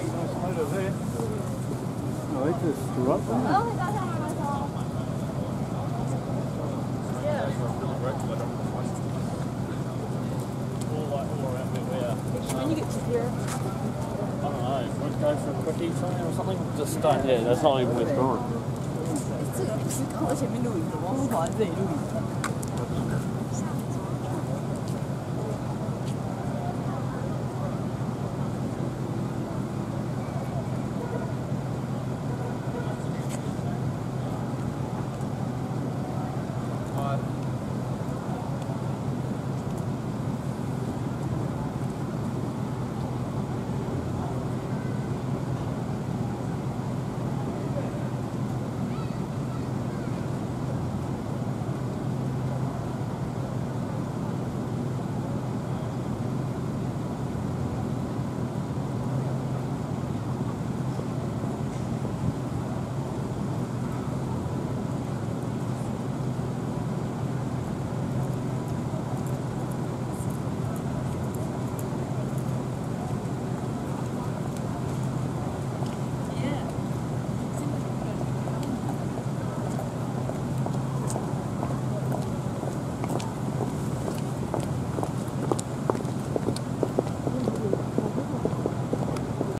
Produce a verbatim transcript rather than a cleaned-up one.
Oh, it just threw up there. When you get to here, I don't know. Let's go for a quickie thing or something. Just start. Yeah, that's not even withdrawn. 这个不是刚才前面录影的，我们跑在这里录影。